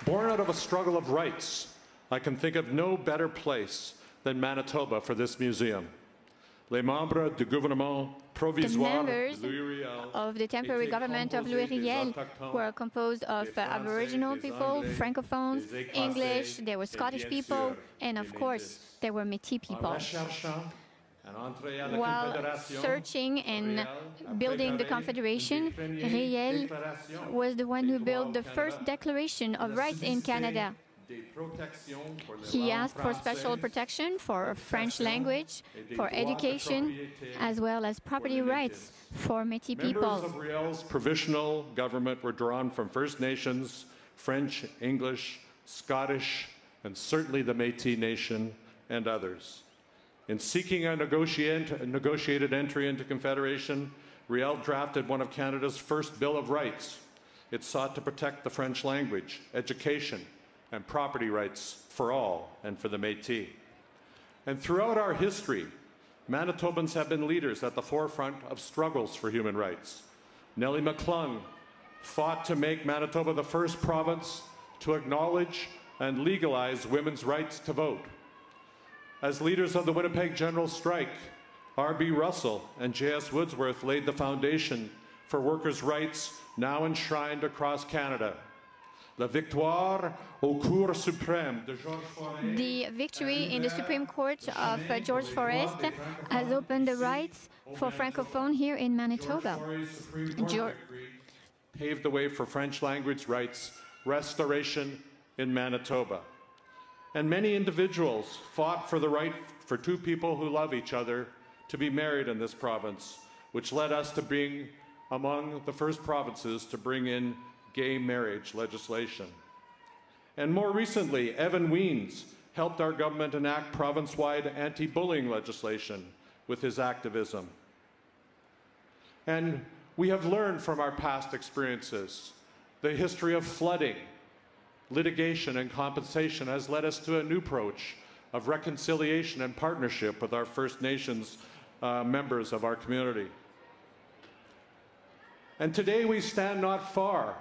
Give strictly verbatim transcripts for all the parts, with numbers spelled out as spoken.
Born out of a struggle of rights, I can think of no better place than Manitoba for this museum. Les membres du gouvernement provisoire the members of the temporary government of Louis Riel were composed of uh, Aboriginal people, Francophones, English, there were Scottish people, and of course, there were Métis people. While searching and building the Confederation, Riel was the one who built the first Declaration of Rights in Canada. He asked for special protection for French language, for education, as well as property rights for Métis people. Members of Riel's provisional government were drawn from First Nations, French, English, Scottish, and certainly the Métis Nation and others. In seeking a, negotiate, a negotiated entry into Confederation, Riel drafted one of Canada's first Bill of Rights. It sought to protect the French language, education, and property rights for all and for the Métis. And throughout our history, Manitobans have been leaders at the forefront of struggles for human rights. Nellie McClung fought to make Manitoba the first province to acknowledge and legalize women's rights to vote. As leaders of the Winnipeg General Strike, R B Russell and J S Woodworth laid the foundation for workers' rights now enshrined across Canada. La victoire au Cour suprême de Georges Forrest. The victory in the Supreme Court of uh, Georges Forrest has opened the rights for Francophone here in Manitoba. George paved the way for French language rights restoration in Manitoba. And many individuals fought for the right for two people who love each other to be married in this province, which led us to being among the first provinces to bring in gay marriage legislation. And more recently, Evan Weins helped our government enact province-wide anti-bullying legislation with his activism. And we have learned from our past experiences. The history of flooding, litigation, and compensation has led us to a new approach of reconciliation and partnership with our First Nations uh, members of our community. And today we stand not far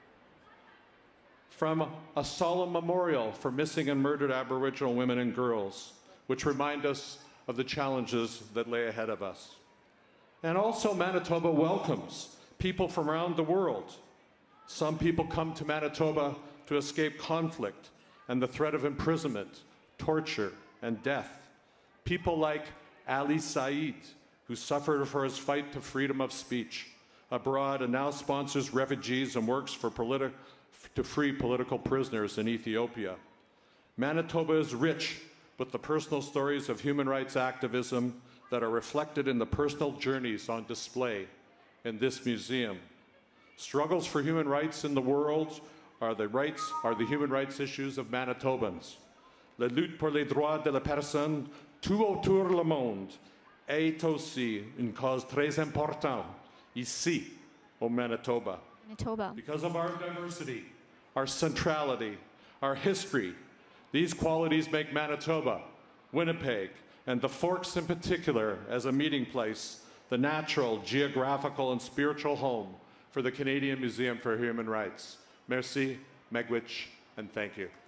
from a solemn memorial for missing and murdered Aboriginal women and girls, which remind us of the challenges that lay ahead of us. And also Manitoba welcomes people from around the world. Some people come to Manitoba to escape conflict and the threat of imprisonment, torture, and death. People like Ali Saeed, who suffered for his fight to freedom of speech abroad and now sponsors refugees and works for politi- to free political prisoners in Ethiopia. Manitoba is rich with the personal stories of human rights activism that are reflected in the personal journeys on display in this museum. Struggles for human rights in the world are the rights are the human rights issues of Manitobans. La lutte pour les droits de la personne tout autour le monde est aussi une cause très importante ici au Manitoba. Manitoba. Because of our diversity, our centrality, our history, these qualities make Manitoba, Winnipeg, and the Forks in particular as a meeting place, the natural, geographical, and spiritual home for the Canadian Museum for Human Rights. Merci, Megwich, and thank you.